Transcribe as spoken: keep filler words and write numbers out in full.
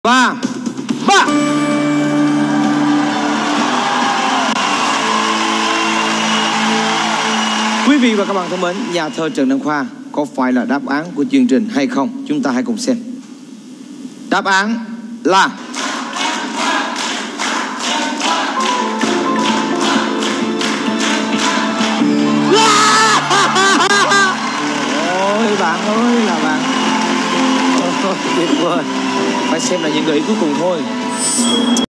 Và ba. Quý vị và các bạn thân mến, nhà thơ Trần Đăng Khoa có phải là đáp án của chương trình hay không? Chúng ta hãy cùng xem. Đáp án là ôi bạn ơi là bạn. Tuyệt vời. Phải xem là những gợi ý cuối cùng thôi.